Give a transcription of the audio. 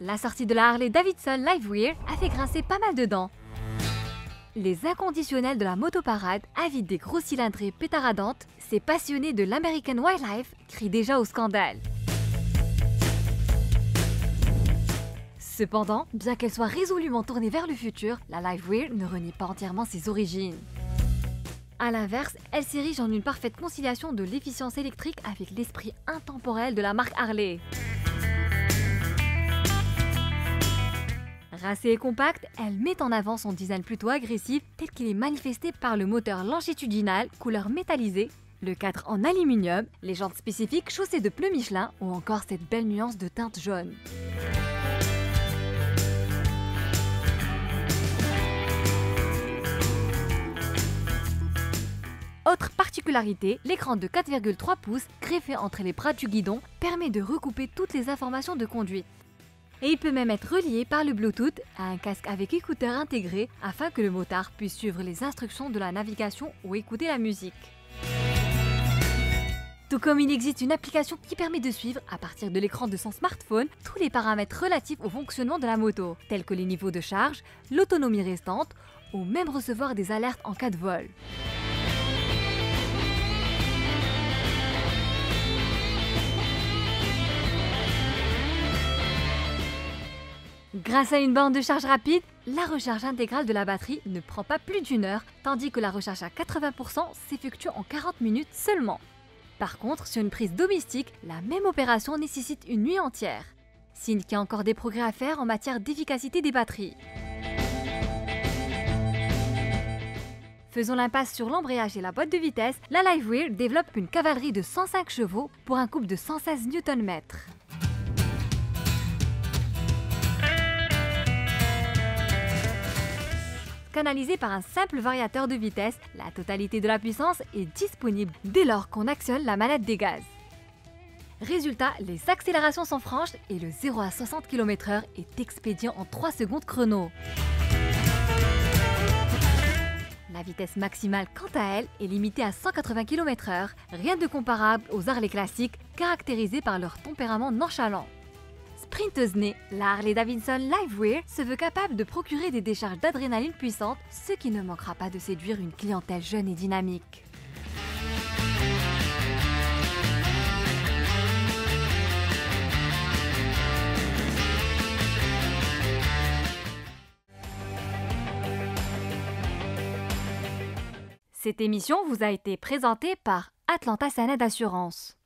La sortie de la Harley-Davidson Livewire a fait grincer pas mal de dents. Les inconditionnels de la motoparade, avides des gros cylindrées pétaradantes, ces passionnés de l'American Wildlife crient déjà au scandale. Cependant, bien qu'elle soit résolument tournée vers le futur, la Livewire ne renie pas entièrement ses origines. A l'inverse, elle s'érige en une parfaite conciliation de l'efficience électrique avec l'esprit intemporel de la marque Harley. Racée et compacte, elle met en avant son design plutôt agressif tel qu'il est manifesté par le moteur longitudinal couleur métallisée, le cadre en aluminium, les jantes spécifiques chaussées de pneus Michelin ou encore cette belle nuance de teinte jaune. Autre particularité, l'écran de 4,3 pouces greffé entre les bras du guidon permet de recouper toutes les informations de conduite. Et il peut même être relié par le Bluetooth à un casque avec écouteurs intégrés afin que le motard puisse suivre les instructions de la navigation ou écouter la musique. Tout comme il existe une application qui permet de suivre, à partir de l'écran de son smartphone, tous les paramètres relatifs au fonctionnement de la moto, tels que les niveaux de charge, l'autonomie restante, ou même recevoir des alertes en cas de vol. Grâce à une borne de charge rapide, la recharge intégrale de la batterie ne prend pas plus d'une heure, tandis que la recharge à 80% s'effectue en 40 minutes seulement. Par contre, sur une prise domestique, la même opération nécessite une nuit entière. Signe qu'il y a encore des progrès à faire en matière d'efficacité des batteries. Faisons l'impasse sur l'embrayage et la boîte de vitesse, la Livewire développe une cavalerie de 105 chevaux pour un couple de 116 Nm. Canalisée par un simple variateur de vitesse, la totalité de la puissance est disponible dès lors qu'on actionne la manette des gaz. Résultat, les accélérations sont franches et le 0 à 60 km/h est expédié en 3 secondes chrono. La vitesse maximale, quant à elle, est limitée à 180 km/h, rien de comparable aux Harley classiques caractérisés par leur tempérament nonchalant. Sprinteuse née, la Harley-Davidson Livewire se veut capable de procurer des décharges d'adrénaline puissantes, ce qui ne manquera pas de séduire une clientèle jeune et dynamique. Cette émission vous a été présentée par Atlanta Sanad Assurance.